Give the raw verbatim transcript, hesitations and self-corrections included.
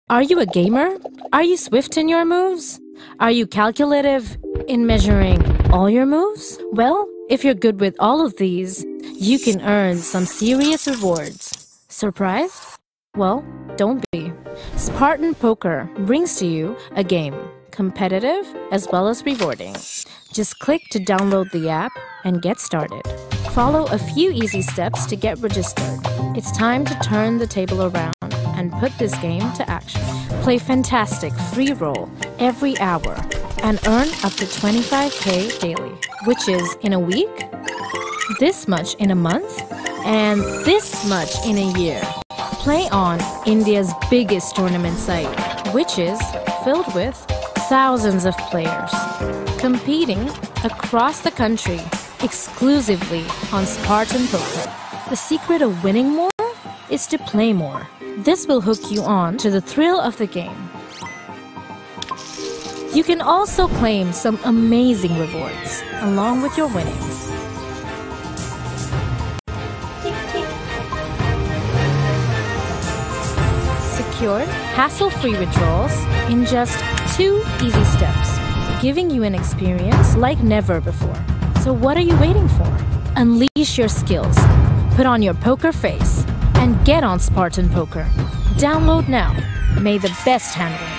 Are you a gamer? Are you swift in your moves? Are you calculative in measuring all your moves? Well, if you're good with all of these, you can earn some serious rewards. Surprised? Well, don't be. Spartan Poker brings to you a game, competitive as well as rewarding. Just click to download the app and get started. Follow a few easy steps to get registered. It's time to turn the table around and put this game to action. Play fantastic free roll every hour and earn up to twenty-five K daily, which is in a week, this much in a month, and this much in a year. Play on India's biggest tournament site, which is filled with thousands of players competing across the country exclusively on Spartan Poker. The secret of winning more is to play more. This will hook you on to the thrill of the game. You can also claim some amazing rewards along with your winnings. Secure hassle-free withdrawals in just two easy steps, giving you an experience like never before. So what are you waiting for? Unleash your skills, put on your poker face, and get on Spartan Poker. Download now. May the best hand win.